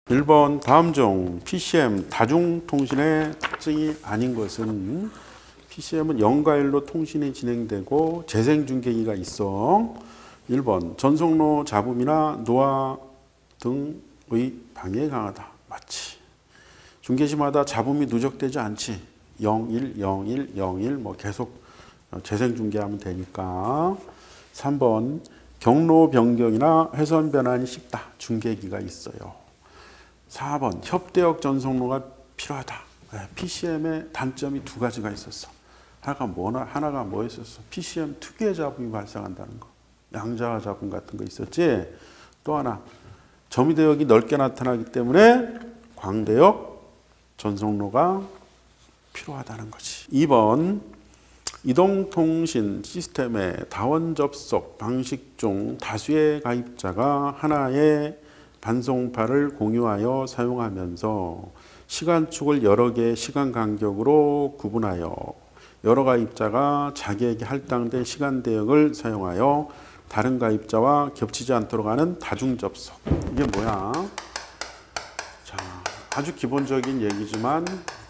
1번 다음 중 PCM 다중통신의 특징이 아닌 것은 PCM은 0과 1로 통신이 진행되고 재생중계기가 있어. 1번 전송로 잡음이나 노화 등의 방해에 강하다. 맞지. 중계시마다 잡음이 누적되지 않지. 01, 01, 01 뭐 계속 재생중계하면 되니까. 3번 경로 변경이나 회선 변환이 쉽다. 중계기가 있어요. 4번 협대역 전송로가 필요하다. PCM의 단점이 두 가지가 있었어. 하나가 뭐였었어? PCM 특유의 잡음이 발생한다는 거. 양자화 잡음 같은 거 있었지. 또 하나 점유대역이 넓게 나타나기 때문에 광대역 전송로가 필요하다는 거지. 2번 이동통신 시스템의 다원 접속 방식 중 다수의 가입자가 하나의 반송파를 공유하여 사용하면서 시간축을 여러 개의 시간 간격으로 구분하여 여러 가입자가 자기에게 할당된 시간 대역을 사용하여 다른 가입자와 겹치지 않도록 하는 다중접속. 이게 뭐야? 자, 아주 기본적인 얘기지만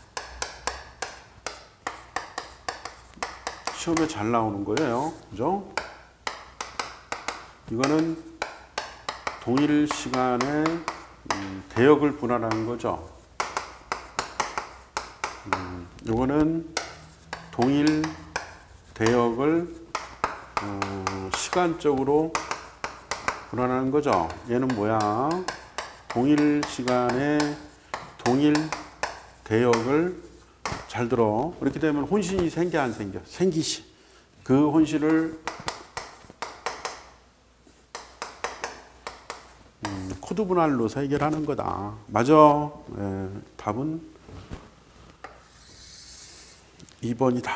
시험에 잘 나오는 거예요. 그죠? 이거는 동일 시간에 대역을 분할하는 거죠. 이거는 동일 대역을 시간적으로 분할하는 거죠. 얘는 뭐야? 동일 시간에 동일 대역을 잘 들어. 이렇게 되면 혼신이 생겨 안 생겨? 생기시. 그 혼신을 코드 분할로서 해결하는 거다. 맞아. 네, 답은 2번이다.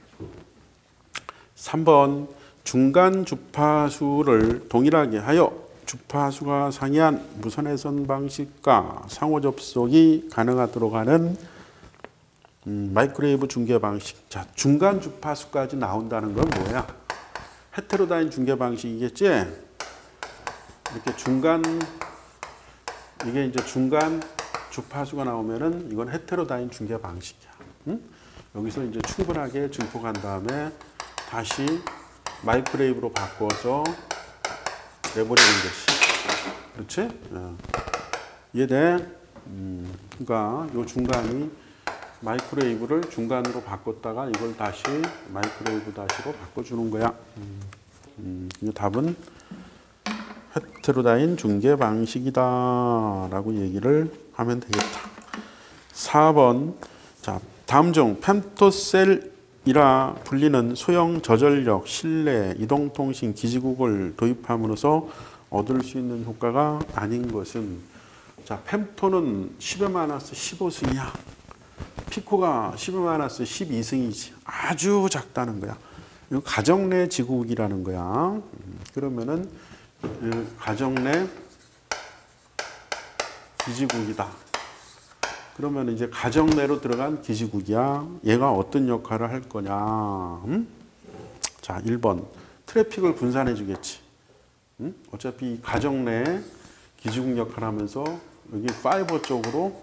3번 중간 주파수를 동일하게 하여 주파수가 상이한 무선회선 방식과 상호 접속이 가능하도록 하는 마이크로웨이브 중계 방식. 자, 중간 주파수까지 나온다는 건 뭐야? 헤테로다인 중계 방식이겠지? 이렇게 이게 이제 중간 주파수가 나오면은 이건 헤테로다인 중계 방식이야. 응? 여기서 이제 충분하게 증폭한 다음에 다시 마이크로웨이브로 바꿔서 내버리는 것이. 그렇지? 이해돼? 그러니까 요 중간이 마이크로웨이브를 중간으로 바꿨다가 이걸 다시 마이크로웨이브 다시로 바꿔주는 거야. 이 답은 헤테로다인 중계 방식이다 라고 얘기를 하면 되겠다. 4번 자, 다음 중 펜토셀이라 불리는 소형 저전력 실내 이동통신 기지국을 도입함으로써 얻을 수 있는 효과가 아닌 것은, 자, 펜토는 10에 마이너스 15승이야. 피코가 10에 마이너스 12승이지. 아주 작다는 거야. 이거 가정 내 지국이라는 거야. 그러면은 가정 내 기지국이다. 그러면 이제 가정 내로 들어간 기지국이야. 얘가 어떤 역할을 할 거냐. 자, 1번 트래픽을 분산해 주겠지. 어차피 가정 내 기지국 역할을 하면서 여기 파이버 쪽으로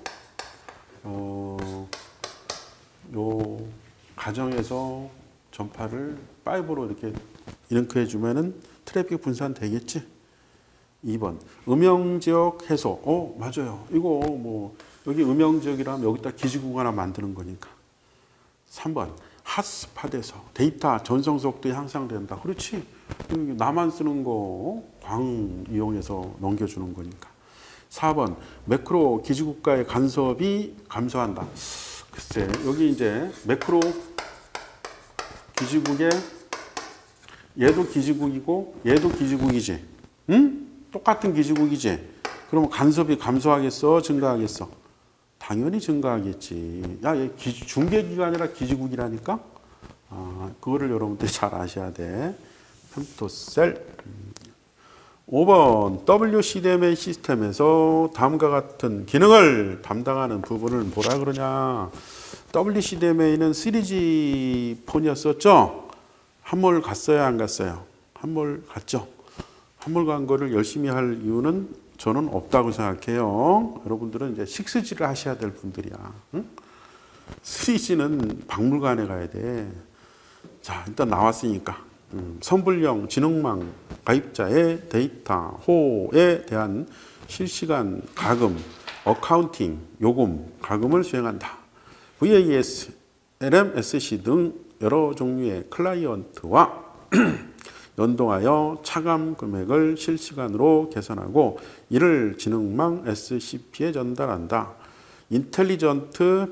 요 가정에서 전파를 파이버로 이렇게 링크해 주면은 트래픽 분산 되겠지. 2번 음영지역 해소. 맞아요. 이거 뭐 여기 음영지역이라면 여기다 기지국 하나 만드는 거니까. 3번 핫스팟에서 데이터 전송 속도 향상된다. 그렇지. 나만 쓰는 거 광 이용해서 넘겨주는 거니까. 4번 매크로 기지국가의 간섭이 감소한다. 글쎄 여기 이제 매크로 기지국에 얘도 기지국이고 얘도 기지국이지. 응? 똑같은 기지국이지. 그러면 간섭이 감소하겠어? 증가하겠어? 당연히 증가하겠지. 야, 얘 중계기가 아니라 기지국이라니까? 그거를 여러분들이 잘 아셔야 돼. 펜토셀. 5번 WCDMA 시스템에서 다음과 같은 기능을 담당하는 부분을 뭐라 그러냐. WCDMA는 3G 폰이었었죠? 한몰 갔어요, 안 갔어요? 한몰 갔죠? 한몰 간 거를 열심히 할 이유는 저는 없다고 생각해요. 여러분들은 이제 6G를 하셔야 될 분들이야. 응? 3G는 박물관에 가야 돼. 자, 일단 나왔으니까. 선불형 지능망 가입자의 데이터 호에 대한 실시간 가금, 어카운팅, 요금, 가금을 수행한다. VAS, LMSC 등 여러 종류의 클라이언트와 연동하여 차감 금액을 실시간으로 계산하고 이를 지능망 SCP에 전달한다. 인텔리전트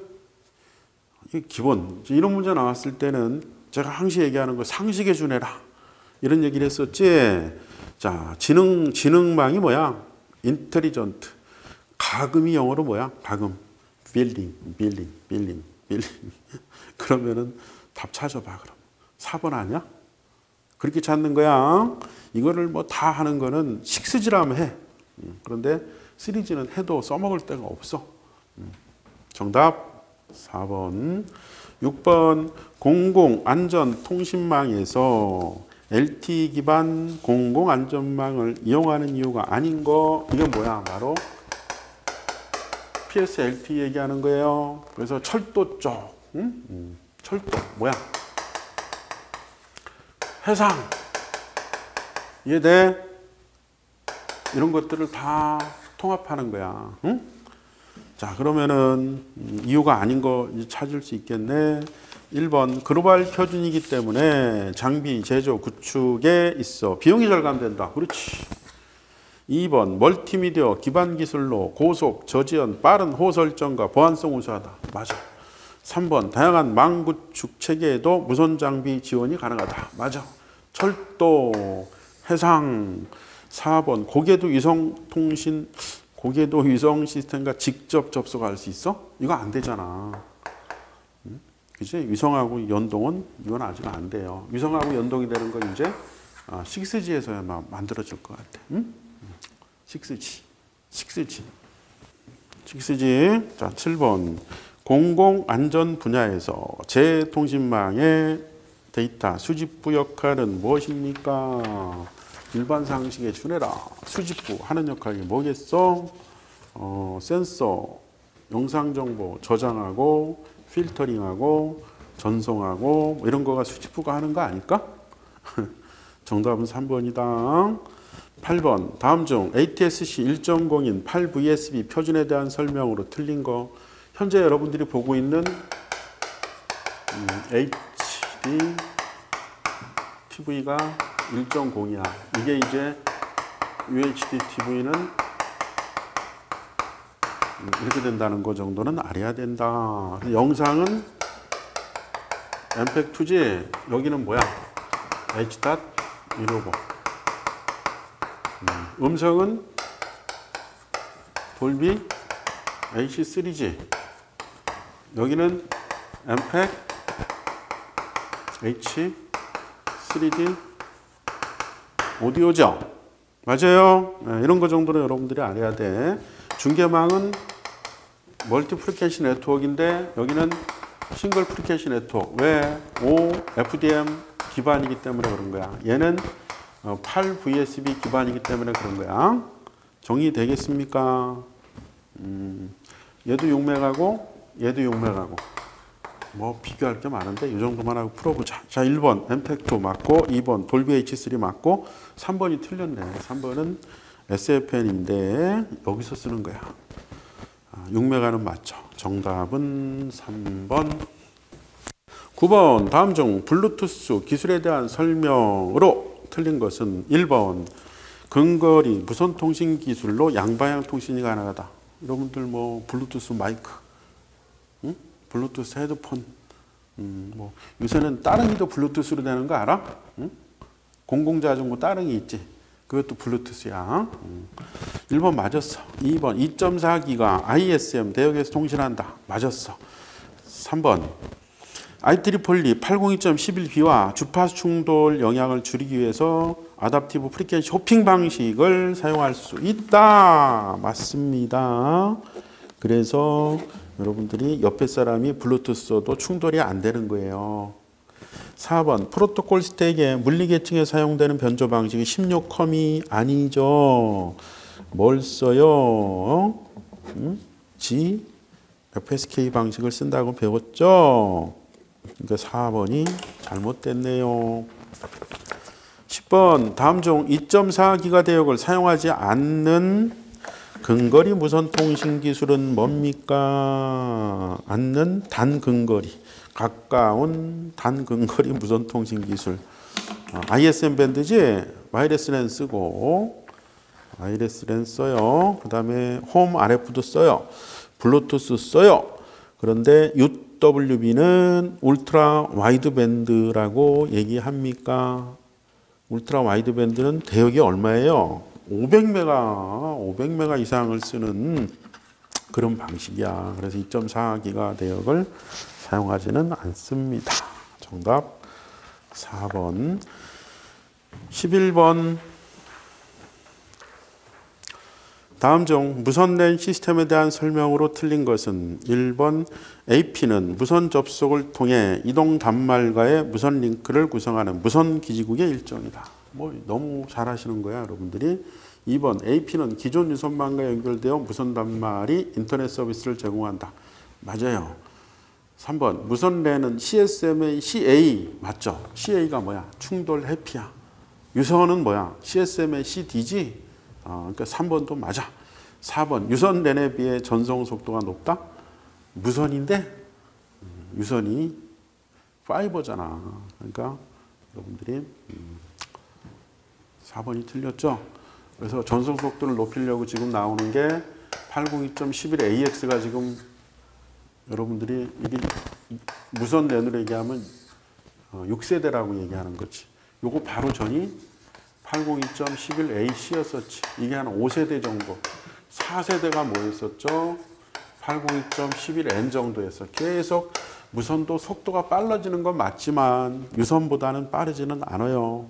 기본 이런 문제 나왔을 때는 제가 항상 얘기하는 거 상식에 준해라 이런 얘기를 했었지. 자, 지능망이 뭐야? 인텔리전트. 가금이 영어로 뭐야? 가금. 빌링. 그러면은 답 찾아봐. 그럼 4번 아니야? 그렇게 찾는 거야. 이거를 뭐 다 하는 거는 6G라면 해. 그런데 3G는 해도 써먹을 데가 없어. 정답 4번. 6번 공공안전통신망에서 LTE 기반 공공안전망을 이용하는 이유가 아닌 거. 이게 뭐야? 바로 PS LTE 얘기하는 거예요. 그래서 철도 쪽. 철도 뭐야? 해상. 이해돼? 이런 것들을 다 통합하는 거야. 응? 자, 그러면은 이유가 아닌 거 찾을 수 있겠네. 1번 글로벌 표준이기 때문에 장비 제조 구축에 있어 비용이 절감된다. 그렇지. 2번 멀티미디어 기반 기술로 고속, 저지연, 빠른 호호 설정과 보안성 우수하다. 맞아. 3번 다양한 망 구축 체계에도 무선 장비 지원이 가능하다. 맞아. 철도, 해상. 4번 고궤도 위성 시스템과 직접 접속할 수 있어? 이거 안 되잖아. 그치? 위성하고 연동은 이건 아직 안 돼요. 위성하고 연동이 되는 건 이제 6G에서야 만들어질 것 같아. 6G. 자, 7번. 공공안전 분야에서 재통신망의 데이터 수집부 역할은 무엇입니까? 일반 상식에 준해라. 수집부 하는 역할이 뭐겠어? 센서, 영상정보 저장하고 필터링하고 전송하고 뭐 이런 거가 수집부가 하는 거 아닐까? 정답은 3번이다. 8번 다음 중 ATSC 1.0인 8VSB 표준에 대한 설명으로 틀린 거. 현재 여러분들이 보고 있는 HD TV가 1.0이야. 이게 이제 UHD TV는 이렇게 된다는 거 정도는 알아야 된다. 영상은 MPEG-2지. 여기는 뭐야? H.155. 음성은 돌비 AC3G. 여기는 MPEG H3D 오디오죠. 맞아요. 네, 이런 거 정도는 여러분들이 알아야 돼. 중계망은 멀티플리케이션 네트워크인데 여기는 싱글 플리케이션 네트워크. 왜? OFDM 기반이기 때문에 그런 거야. 얘는 8VSB 기반이기 때문에 그런 거야. 정리되겠습니까? 얘도 6맥하고 얘도 6맥하고 뭐 비교할 게 많은데 이 정도만 하고 풀어보자. 자, 1번 MPEG-2 맞고 2번 돌비 H3 맞고 3번이 틀렸네. 3번은 SFN인데 여기서 쓰는 거야. 6메가는 맞죠. 정답은 3번. 9번 다음 중 블루투스 기술에 대한 설명으로 틀린 것은 1번 근거리 무선 통신 기술로 양방향 통신이 가능하다. 여러분들 뭐 블루투스 마이크, 응? 블루투스 헤드폰, 뭐 요새는 따릉이도 블루투스로 되는 거 알아? 응? 공공자전거 따릉이 있지. 그것도 블루투스야. 1번 맞았어. 2번 2.4기가 ISM 대역에서 통신한다. 맞았어. 3번 IEEE 802.11b와 주파수 충돌 영향을 줄이기 위해서 아답티브 프리퀀시 호핑 방식을 사용할 수 있다. 맞습니다. 그래서 여러분들이 옆에 사람이 블루투스 써도 충돌이 안 되는 거예요. 4번 프로토콜 스택에 물리 계층에 사용되는 변조 방식이 16컴이 아니죠. 뭘 써요? G, FSK 방식을 쓴다고 배웠죠? 그러니까 4번이 잘못됐네요. 10번 다음 중 2.4기가 대역을 사용하지 않는 근거리 무선 통신 기술은 뭡니까? 않는 단근거리, 가까운 단근거리 무선 통신 기술. ISM 밴드지? 와이어리스 랜 쓰고 와이어리스 랜 써요. 그 다음에 홈 RF도 써요. 블루투스 써요. 그런데 UWB는 울트라 와이드 밴드라고 얘기합니까? 울트라 와이드 밴드는 대역이 얼마예요? 500메가 이상을 쓰는 그런 방식이야. 그래서 2.4기가 대역을 사용하지는 않습니다. 정답 4번. 11번 다음 중 무선 랜 시스템에 대한 설명으로 틀린 것은 1번 AP는 무선 접속을 통해 이동 단말과의 무선 링크를 구성하는 무선 기지국의 일종이다. 뭐 너무 잘하시는 거야 여러분들이. 2번 AP는 기존 유선망과 연결되어 무선 단말이 인터넷 서비스를 제공한다. 맞아요. 3번 무선 랜은 CSMA, CA 맞죠? CA가 뭐야? 충돌 해피야. 유선은 뭐야? CSMA, CD지? 그러니까 3번도 맞아. 4번 유선 랜에 비해 전송 속도가 높다? 무선인데 유선이 파이버잖아. 그러니까 여러분들이 4번이 틀렸죠. 그래서 전송 속도를 높이려고 지금 나오는 게 802.11AX가 지금 여러분들이 이게 무선 랜으로 얘기하면 6세대라고 얘기하는 거지. 요거 바로 전이 802.11AC였었지. 이게 한 5세대 정도. 4세대가 뭐였었죠? 802.11N 정도였어. 계속 무선도 속도가 빨라지는 건 맞지만 유선보다는 빠르지는 않아요.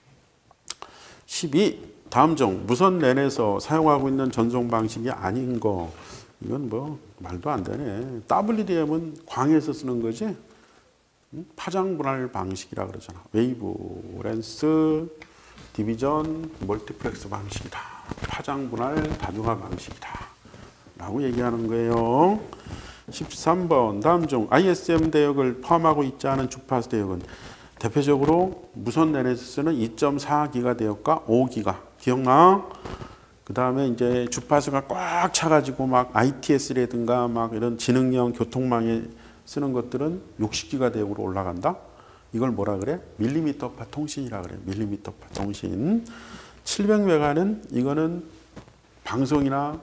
12. 다음 중 무선 랜에서 사용하고 있는 전송 방식이 아닌 거. 이건 뭐 말도 안 되네. WDM은 광에서 쓰는 거지. 파장 분할 방식이라 그러잖아. 웨이브 랜스 디비전 멀티플렉스 방식이다. 파장 분할 다중화 방식이다. 라고 얘기하는 거예요. 13번 다음 중 ISM 대역을 포함하고 있지 않은 주파수 대역은 대표적으로 무선 랜에서 쓰는 2.4기가 대역과 5기가 기억나? 그 다음에 이제 주파수가 꽉 차가지고 막 ITS라든가 막 이런 지능형 교통망에 쓰는 것들은 60기가 대역으로 올라간다. 이걸 뭐라 그래? 밀리미터파 통신이라 그래. 밀리미터파 통신. 700메가는 이거는 방송이나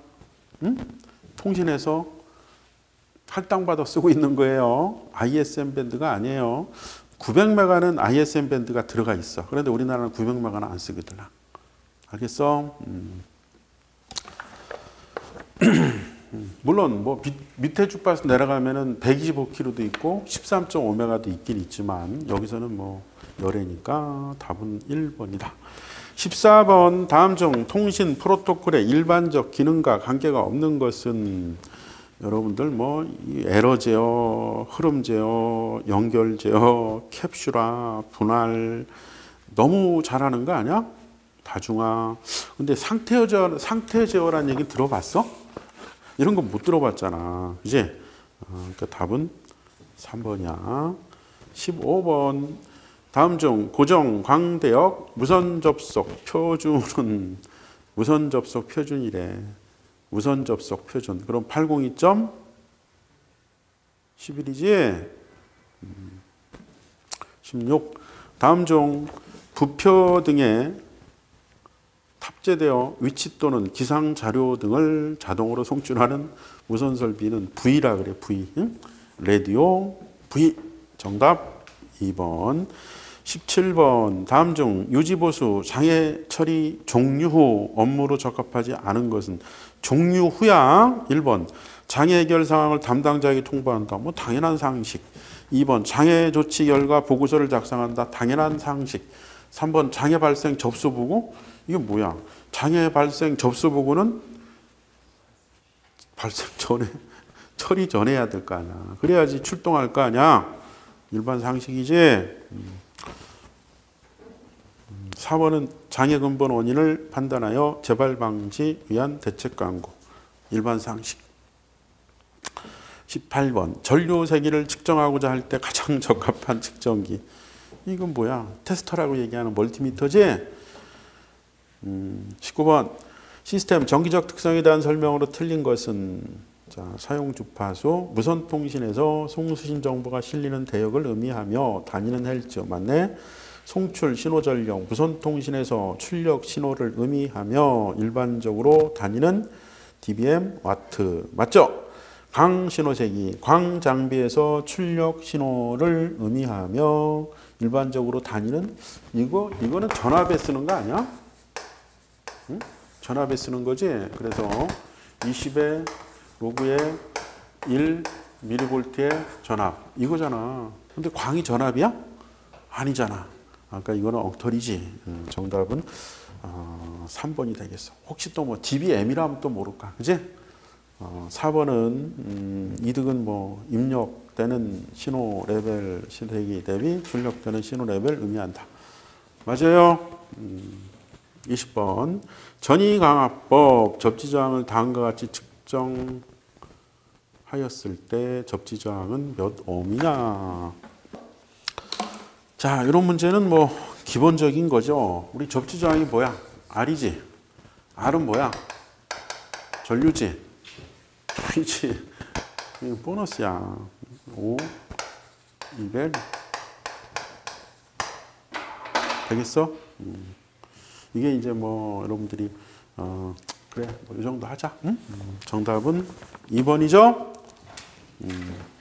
통신에서 할당받아 쓰고 있는 거예요. ISM 밴드가 아니에요. 900메가는 ISM 밴드가 들어가 있어. 그런데 우리나라는 900메가는 안 쓰거든. 알겠어? 물론 뭐 밑에 주파수 내려가면은 125kHz도 있고 13.5메가도 있긴 있지만 여기서는 뭐 열애니까 답은 1번이다. 14번 다음 중 통신 프로토콜의 일반적 기능과 관계가 없는 것은 여러분들 뭐 에러 제어, 흐름 제어, 연결 제어, 캡슐화, 분할 너무 잘하는 거 아니야? 다중화. 근데 상태 제어라는 얘기 들어봤어? 이런 거 못 들어봤잖아. 그지? 그러니까 답은 3번이야. 15번. 다음 중 고정 광대역 무선 접속 표준은 무선 접속 표준이래. 무선 접속 표준. 그럼 802.11이지? 16. 다음 중 부표 등에 탑재되어 위치 또는 기상 자료 등을 자동으로 송출하는 무선 설비는 V라 그래. V. 응? 라디오 V. 정답 2번. 17번. 다음 중 유지보수 장애 처리 종료 후 업무로 적합하지 않은 것은 종료 후야. 1번. 장애 해결 상황을 담당자에게 통보한다. 뭐 당연한 상식. 2번. 장애 조치 결과 보고서를 작성한다. 당연한 상식. 3번. 장애 발생 접수 보고. 이게 뭐야? 장애 발생 접수 보고는 발생 전에 처리 전에 해야 될 거 아니야. 그래야지 출동할 거 아니야. 일반 상식이지. 4번은 장애 근본 원인을 판단하여 재발 방지 위한 대책 강구. 일반 상식. 18번 전류 세기를 측정하고자 할 때 가장 적합한 측정기. 이건 뭐야? 테스터라고 얘기하는 멀티미터지? 19번 시스템 정기적 특성에 대한 설명으로 틀린 것은 자, 사용 주파수 무선 통신에서 송수신 정보가 실리는 대역을 의미하며 다니는 헬츠 맞네. 송출 신호 전력 무선 통신에서 출력 신호를 의미하며 일반적으로 다니는 dBm 와트 맞죠? 광 신호세기 광 장비에서 출력 신호를 의미하며 일반적으로 다니는 이거는 전압에 쓰는 거 아니야? 응? 전압에 쓰는 거지. 그래서 20에 로그에 1 mV의 전압 이거잖아. 근데 광이 전압이야? 아니잖아. 아까 이거는 엉터리지. 정답은 3번이 되겠어. 혹시 또 뭐 dBm이라면 또 모를까, 그지? 4번은 이득은 뭐 입력되는 신호 레벨 세기 대비 출력되는 신호 레벨 의미한다. 맞아요. 20번 전이강압법 접지저항을 다음과 같이 측정하였을 때 접지저항은 몇 ohm이냐. 자, 이런 문제는 뭐 기본적인 거죠. 우리 접지저항이 뭐야? R이지. R은 뭐야? 전류지. V지. 이거 보너스야. 5, 200 되겠어? 이게 이제 뭐 여러분들이 그래 뭐 이 정도 하자. 응? 정답은 2번이죠.